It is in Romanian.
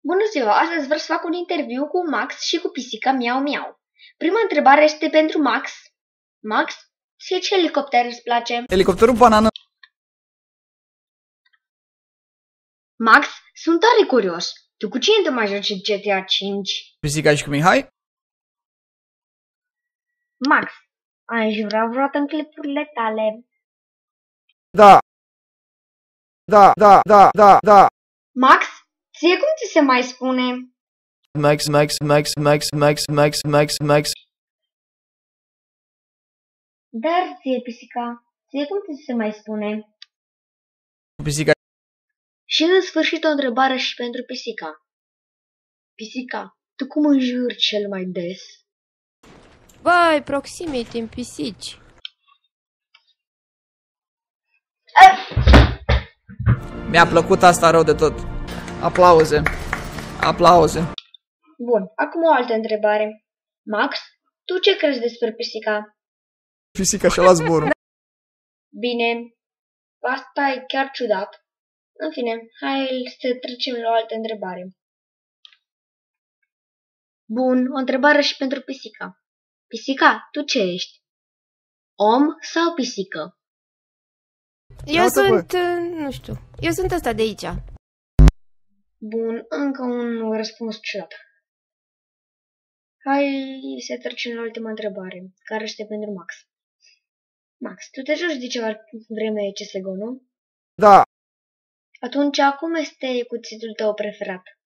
Bună ziua! Astăzi vreau să fac un interviu cu Max și cu pisica Miau Miau. Prima întrebare este pentru Max. Max, ție ce elicopter îți place? Elicopterul banană. Max, sunt tare curios. Tu cu cine te mai joci în GTA 5? Pisica și cu Mihai? Max, ai jurat vreodată în clipurile tale? Da. Da. Max, ție cum ți se mai spune? Max. Dar ție, pisica, ție cum ți se mai spune? Pisica. Și în sfârșit o întrebare și pentru pisica. Pisica, tu cum înjuri cel mai des? Vai, proximity în pisici. Mi-a plăcut asta rău de tot. Aplauze. Bun, acum o altă întrebare. Max, tu ce crezi despre pisica? Pisica și-a luat zborul. Bine, asta e chiar ciudat. În fine, hai să trecem la o altă întrebare. Bun, o întrebare și pentru pisica. Pisica, tu ce ești? Om sau pisică? Eu sunt, nu știu, eu sunt ăsta de aici. Bun, încă un răspuns ciudat. Hai să trecem la ultima întrebare, care este pentru Max. Max, tu te joci de ceva vreme CSGO, nu? Da. Atunci, cum este cuțitul tău preferat?